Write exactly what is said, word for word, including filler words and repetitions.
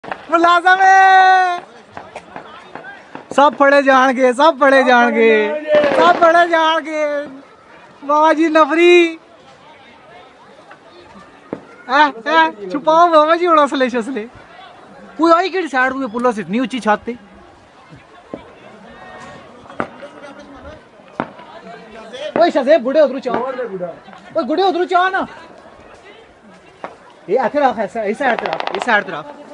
मुलाजम है, सब पढ़े जाएंगे, सब पढ़े जाएंगे, सब पढ़े जाएंगे। बाबा जी नफरी छुपाओ बाबा जी उड़ा असले शसले कोई आई कि साइड में पुलिस इतनी ऊंची छत पे ओए शसे बुढ़े उधर चाओ ओए बुढ़े उधर चाओ ना ये आते रख ऐसा ऐसा आते रख ऐसा आते रख